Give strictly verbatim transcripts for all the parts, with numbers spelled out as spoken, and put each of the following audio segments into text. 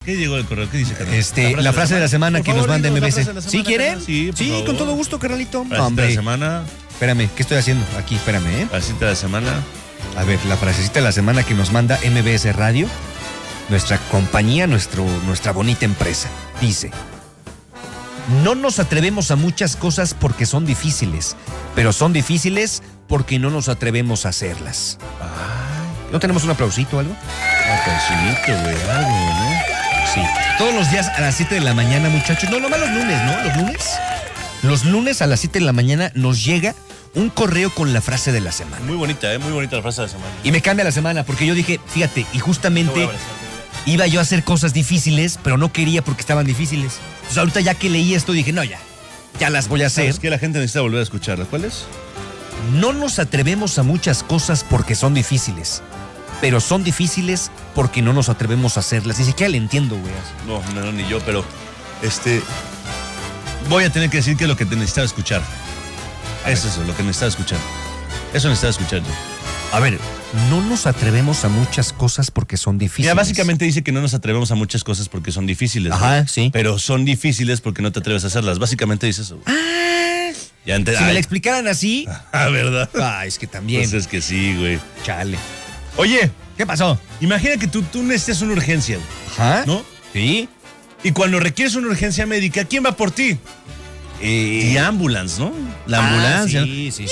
¿Qué llegó el correo? ¿Qué dice, carnal? Este, la frase de la semana que nos manda M B C. ¿Sí quieren? Sí, sí, favor. con todo gusto, carnalito. Frasecita de la semana. Espérame, ¿qué estoy haciendo? Aquí, espérame, ¿eh? Frasecita de la semana. A ver, la frasecita de la semana que nos manda M B S Radio, nuestra compañía, nuestro, nuestra bonita empresa. Dice: no nos atrevemos a muchas cosas porque son difíciles, pero son difíciles porque no nos atrevemos a hacerlas. Ay, ¿No tenemos un aplausito o algo? aplausito, güey, algo, ¿no? Sí. Todos los días a las siete de la mañana, muchachos. No, nomás los lunes, ¿no? Los lunes. Los lunes a las siete de la mañana nos llega un correo con la frase de la semana. Muy bonita, ¿eh? Muy bonita la frase de la semana. Y me cambia la semana porque yo dije, fíjate, y justamente iba yo a hacer cosas difíciles, pero no quería porque estaban difíciles. Entonces ahorita ya que leí esto dije, no, ya, ya las voy a hacer. Es que la gente necesita volver a escucharla. ¿Cuál es? No nos atrevemos a muchas cosas porque son difíciles, pero son difíciles porque no nos atrevemos a hacerlas. Ni siquiera le entiendo, güey. No, no, ni yo, pero este voy a tener que decir que es lo que te necesitaba escuchar. Es eso, lo que necesitaba escuchar. Eso necesitaba escuchar yo. A ver, no nos atrevemos a muchas cosas porque son difíciles. Mira, básicamente dice que no nos atrevemos a muchas cosas porque son difíciles. Ajá, ¿no? sí. Pero son difíciles porque no te atreves a hacerlas. Básicamente dice eso. Ah, ya ente- si me Ay. la explicaran así. Ah, ¿verdad? Ah, es que también. Pues es que sí, güey. Chale. Oye, ¿Qué pasó? imagina que tú, tú necesitas una urgencia, güey, Ajá. ¿no? Sí. Y cuando requieres una urgencia médica, ¿quién va por ti? Eh, The ambulance, ¿no? La ah, ambulancia. sí, sí, sí.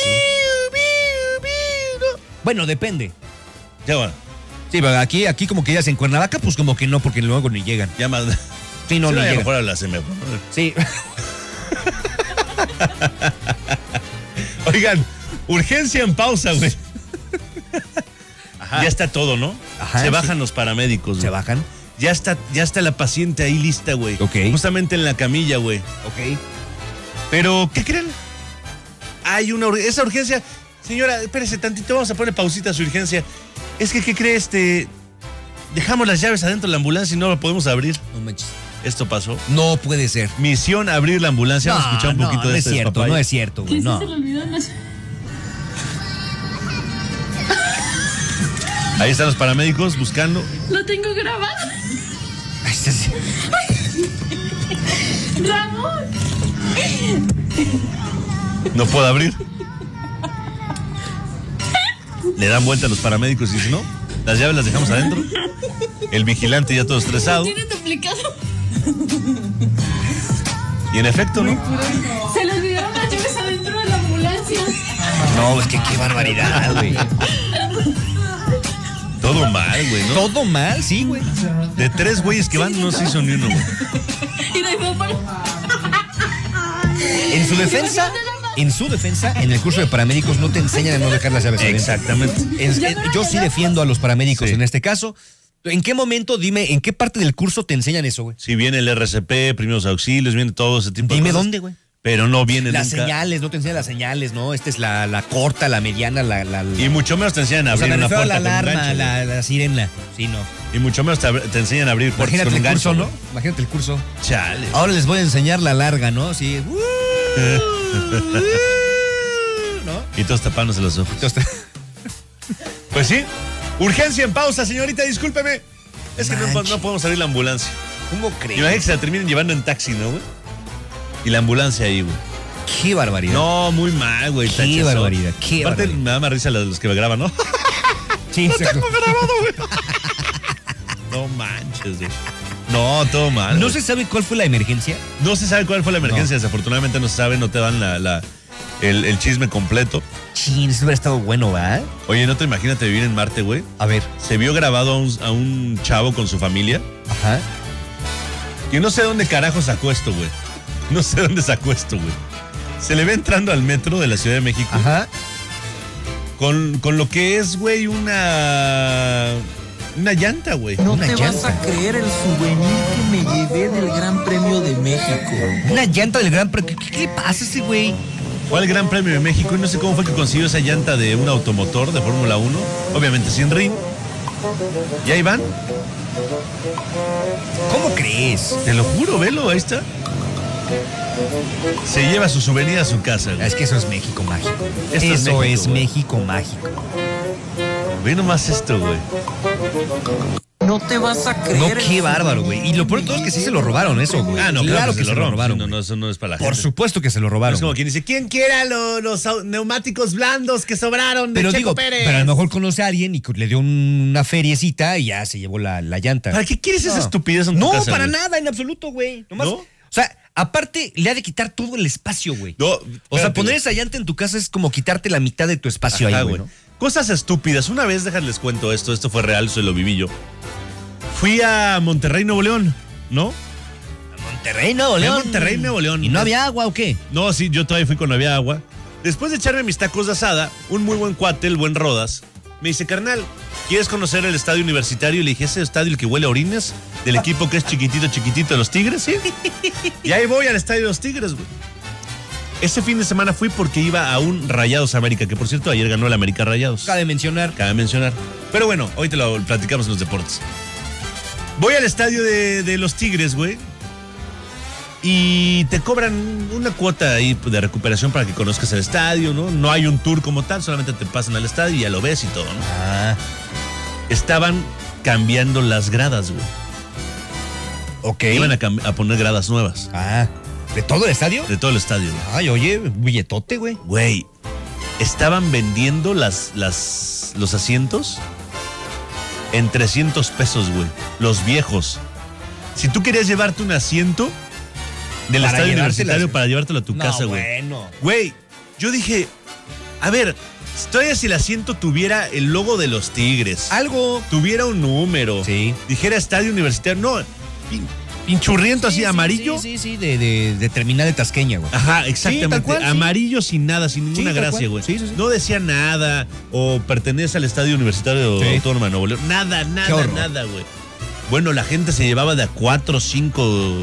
Bueno, depende. Ya va. Sí, pero aquí, aquí como que ya en Cuernavaca, pues como que no, porque luego ni llegan. Ya más. Sí, no, Sí, ni a lo llegan. mejor a la C M E P. Sí. Oigan, urgencia en pausa, güey. Ajá. Ya está todo, ¿no? Ajá, Se sí. bajan los paramédicos, ¿Se güey. bajan? Ya está, ya está la paciente ahí lista, güey. Ok. Justamente en la camilla, güey. Ok. Pero, ¿qué creen? Hay una ur- esa urgencia. Señora, espérese tantito, vamos a poner pausita a su urgencia. Es que, ¿qué cree este? Dejamos las llaves adentro de la ambulancia y no la podemos abrir. No manches. Esto pasó. No puede ser. Misión abrir la ambulancia. Vamos a escuchar un no, poquito no de es este cierto, despapalle. no es cierto, güey. No. Se le olvidó la- Ahí están los paramédicos buscando. Lo tengo grabado. Ay, sí, sí. Ramón. No puedo abrir. Le dan vuelta a los paramédicos y dicen, no, las llaves las dejamos adentro. El vigilante ya todo estresado. Tiene duplicado. Y en efecto, ¿no? Se le olvidaron las llaves adentro de la ambulancia. No, es que qué barbaridad, güey. Todo mal, güey, ¿no? Todo mal, sí, güey. De tres güeyes que van, no se hizo ni uno, güey. Y de ahí fue para... En su defensa, en su defensa, en el curso de paramédicos no te enseñan a no dejar las llaves adentro. Exactamente. En- en- yo sí defiendo a los paramédicos Sí. en este caso. ¿En qué momento, dime, en qué parte del curso te enseñan eso, güey? Si viene el R C P, primeros auxilios, viene todo ese tipo de Dime cosas. dónde, güey. Pero no viene Las nunca. señales, no te enseñan las señales, ¿no? Esta es la, la corta, la mediana, la... la, la- Y mucho menos te enseñan a o sea, abrir me una refiero a puerta la con un alarma, gancho, la, la sirena. Sí, no. güey. Y mucho menos te, ab- te enseñan a abrir puertas Imagínate con un el curso, gancho, ¿no? Imagínate el curso. güey. Chale. Ahora les voy a enseñar la larga, ¿no? Sí. ¿No? Y todos tapándose los ojos. Entonces, Pues sí. Urgencia en pausa, señorita, discúlpeme. Es que no, Manche. no podemos abrir la ambulancia. ¿cómo crees? Imagínate que se la terminen llevando en taxi, ¿no, güey? Y la ambulancia ahí, güey. Qué barbaridad. No, muy mal, güey. Qué tachazón. barbaridad, qué Aparte, barbaridad. me da más risa los que me graban, ¿no? Sí, exacto. No manches, güey. No, todo mal. ¿No güey. se sabe cuál fue la emergencia? No se sabe cuál fue la emergencia. Desafortunadamente no se sabe, no te dan la, la- el, el chisme completo. Chin, eso hubiera estado bueno, ¿va? Oye, no te imagínate vivir en Marte, güey. A ver. Se vio grabado a un, a un chavo con su familia. Ajá. Y no sé dónde carajo sacó esto, güey. No sé dónde sacó esto, güey. Se le ve entrando al metro de la Ciudad de México. Ajá. Con, con lo que es, güey, una. Una llanta, güey. No Una te vas llanta. a creer el souvenir que me llevé del Gran Premio de México. Una llanta del Gran Premio. ¿Qué, qué le pasa a ese güey? Fue al Gran Premio de México y no sé cómo fue que consiguió esa llanta de un automotor de Fórmula uno. Obviamente sin ring. Y ahí van. ¿Cómo crees? Te lo juro, velo, ahí está. Se lleva su souvenir a su casa, güey. Es que eso es México mágico. Esto es eso México, es güey. México mágico. Ve nomás esto, güey. No te vas a No, creer. qué bárbaro, güey. Y lo peor de todo es que sí se lo robaron eso, güey. Ah, no, claro, que se lo robaron. güey. No, no, eso no es para la Por gente. supuesto que se lo No robaron. es como güey. quien dice, ¿quién quiera lo- los au- neumáticos blandos que sobraron de Pero Checo digo, Pérez? pero a lo mejor conoce a alguien y le dio un- una feriecita y ya se llevó la, la llanta. ¿Para qué quieres esa No. estupidez en tu No, casa, para güey? nada, en absoluto, güey. Nomás- ¿No? O sea, aparte, le ha de quitar todo el espacio, güey. No, O sea, espérate, poner güey. esa llanta en tu casa es como quitarte la mitad de tu espacio Ajá, ahí, güey. ¿no? Cosas estúpidas. Una vez, déjales cuento esto, esto fue real, se lo viví yo. Fui a Monterrey, Nuevo León, ¿no? Monterrey, Nuevo Fui a León. Monterrey, Nuevo León. ¿Y no había agua o qué? No, sí, yo todavía fui cuando había agua. Después de echarme mis tacos de asada, un muy buen cuate, el buen Rodas, me dice, carnal, ¿quieres conocer el estadio universitario? Y le dije, ¿ese estadio el que huele a orines? Del equipo que es chiquitito, chiquitito de los Tigres, ¿sí? Y ahí voy al estadio de los Tigres, güey. Ese fin de semana fui porque iba a un Rayados América, que por cierto ayer ganó el América Rayados. Cabe mencionar. Cabe mencionar. Pero bueno, hoy te lo platicamos en los deportes. Voy al estadio de, de los Tigres, güey. Y te cobran una cuota ahí de recuperación para que conozcas el estadio, ¿no? No hay un tour como tal, solamente te pasan al estadio y ya lo ves y todo, ¿no? Ah, Estaban cambiando las gradas, güey. ok. Iban a, cam- a poner gradas nuevas Ah, ¿de todo el estadio? de todo el estadio, güey. Ay, oye, billetote, güey. Güey, estaban vendiendo las, las, los asientos en trescientos pesos, güey. Los viejos. Si tú querías llevarte un asiento del Para estadio llevártelas, universitario güey. para llevártelo a tu No, casa, güey. bueno. Güey, yo dije, a ver, todavía si el asiento tuviera el logo de los Tigres, Algo. tuviera un número, Sí. dijera estadio universitario, no, pin- pinchurriento así, Sí, sí, amarillo. Sí, sí, sí, de, de, de terminal de Tasqueña, güey. Ajá, exactamente. Sí, tal cual, sí. Amarillo sin nada, sin ninguna Sí, tal gracia, cual. güey. Sí, sí, sí. No decía nada o pertenece al Estadio Universitario Sí. Autónoma de Nuevo León. Nada, Qué nada, horror. nada, güey. Bueno, la gente se llevaba de a cuatro o cinco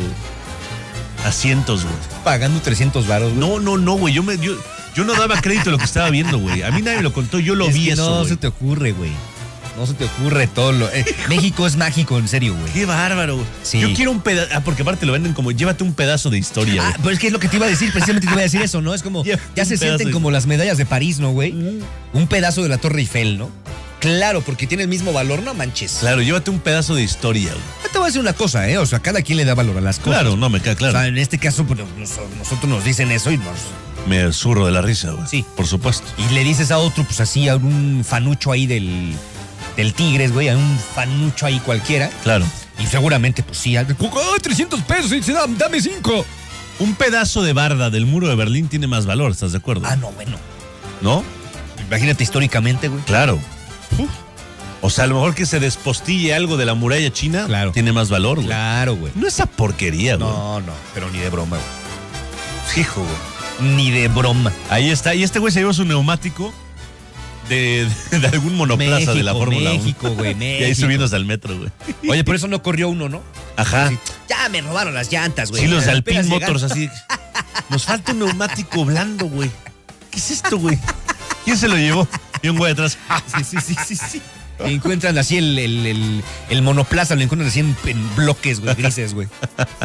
asientos, güey. Pagando trescientos varos, güey. No, no, no, güey. Yo, me, yo, yo no daba crédito a lo que estaba viendo, güey. A mí nadie me lo contó, yo lo Es vi que eso, no güey. se te ocurre, güey. No se te ocurre todo lo... eh, México es mágico, en serio, güey. Qué bárbaro, güey. Sí. Yo quiero un pedazo. Ah, porque aparte lo venden como llévate un pedazo de historia, Ah, güey. pero es que es lo que te iba a decir, precisamente te iba a decir eso, ¿no? Es como, Ya, ya un se pedazo sienten de- como las medallas de París, ¿no, güey? Un pedazo de la Torre Eiffel, ¿no? Claro, porque tiene el mismo valor, no manches. Claro, llévate un pedazo de historia, güey. Te voy a decir una cosa, ¿eh? O sea, cada quien le da valor a las cosas. Claro, no, me queda claro. O sea, en este caso, pues, nos- nosotros nos dicen eso y nos... Me zurro de la risa, güey. Sí. Por supuesto. Y le dices a otro, pues así, a un fanucho ahí del, del Tigres, güey, a un fanucho ahí cualquiera. Claro. Y seguramente, pues sí, algo, ¡ay, trescientos pesos! Y se da, dame cinco. Un pedazo de barda del muro de Berlín tiene más valor, ¿estás de acuerdo? Ah, no, bueno. ¿No? Imagínate históricamente, güey. Claro. Uf. O sea, a lo mejor que se despostille algo de la muralla china Claro. tiene más valor, güey. Claro, güey. No esa porquería, güey. No, no, pero ni de broma, güey. Hijo, güey. Ni de broma. Ahí está. Y este güey se llevó su neumático de, de, de algún monoplaza México, de la Fórmula uno. México, güey, Y ahí México. subiéndose al metro, güey. Oye, por eso no corrió uno, ¿no? Ajá. Sí. Ya me robaron las llantas, güey. Sí, los de Apenas Alpine llegaron. Motors así. Nos falta un neumático blando, güey. ¿Qué es esto, güey? ¿Quién se lo llevó? Y un güey atrás. Sí, sí, sí, sí, sí. Encuentran así el, el, el, el monoplaza, lo encuentran así en, en bloques, güey, grises, güey.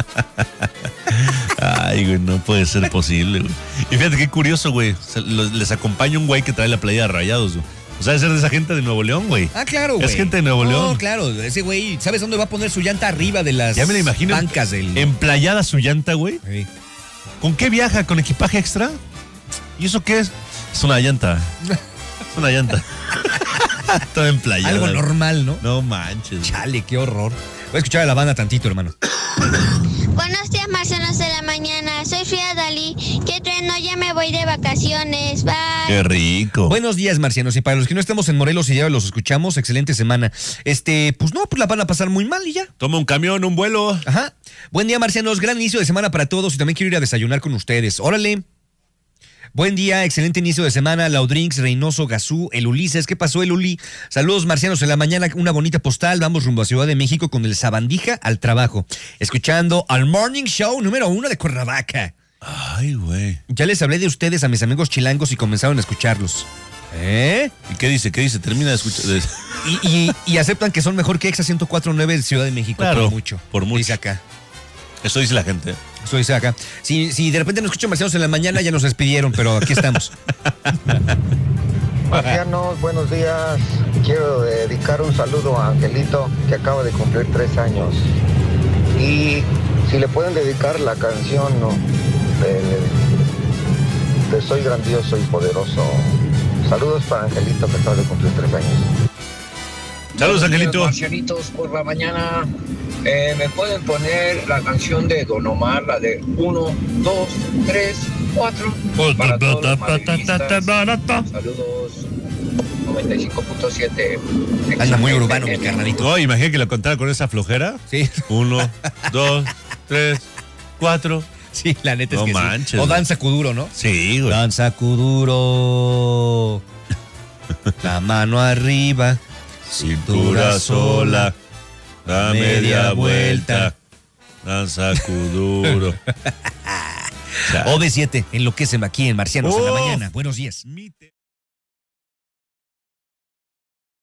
Ay, güey, no puede ser posible, güey. Y fíjate qué curioso, güey. Se- los- Les acompaña un güey que trae la playa de Rayados, güey. O sea, debe ser de esa gente de Nuevo León, güey. Ah, claro, güey. Es gente de Nuevo No, León. claro, ese güey, ¿sabes dónde va a poner su llanta arriba de las Ya me la imagino. bancas del... Emplayada su llanta, güey. Sí. ¿Con qué viaja? ¿Con equipaje extra? ¿Y eso qué es? Es una llanta. Es una llanta. Toda emplayada. Algo güey. normal, ¿no? No manches. güey. Chale, qué horror. Voy a escuchar a la banda tantito, hermano. Buenos días, marcianos de la mañana. Soy Frida Dalí. ¿Qué trueno? Ya me voy de vacaciones. Bye. Qué rico. Buenos días, marcianos. Y para los que no estamos en Morelos y ya los escuchamos, excelente semana. Este, pues no, pues la van a pasar muy mal y ya. Toma un camión, un vuelo. Ajá. Buen día, marcianos. Gran inicio de semana para todos y también quiero ir a desayunar con ustedes. Órale. Buen día, excelente inicio de semana. Laudrinks, Reynoso, Gazú, el Ulises. ¿Qué pasó, el Uli? Saludos, marcianos. En la mañana, una bonita postal. Vamos rumbo a Ciudad de México con el Sabandija al trabajo. Escuchando al Morning Show número uno de Cuernavaca. Ay, güey. Ya les hablé de ustedes a mis amigos chilangos y comenzaron a escucharlos. ¿Eh? ¿Y qué dice? ¿Qué dice? Termina de escuchar. de- Y, y- y aceptan que son mejor que Exa ciento cuatro punto nueve de Ciudad de México. Claro, por mucho. por mucho. Dice acá. Eso dice la gente. Eso dice acá. Si, si de repente nos escuchan marcianos en la mañana, ya nos despidieron, pero aquí estamos. Marcianos, buenos días. Quiero dedicar un saludo a Angelito, que acaba de cumplir tres años. Y si le pueden dedicar la canción, ¿no?, de, de Soy grandioso y poderoso. Saludos para Angelito, que acaba de cumplir tres años. Saludos, Angelito. Marcianitos, por la mañana. Eh, ¿Me pueden poner la canción de Don Omar, la de uno, dos, tres, cuatro? Para todos los madridistas. Saludos. noventa y cinco punto siete. Anda muy urbano, mi carnalito. No, imagínate que lo contara con esa flojera. Sí. Uno, dos, tres, cuatro. Sí, la neta es No que manches, sí. O güey. Danza Kuduro, ¿no? Sí, güey. Danza Kuduro. La mano arriba. Cintura sola. Da media vuelta. Danza Kuduro. O B siete, enloquéceme aquí en Marcianos en la Uf. mañana. Buenos días. Mi te-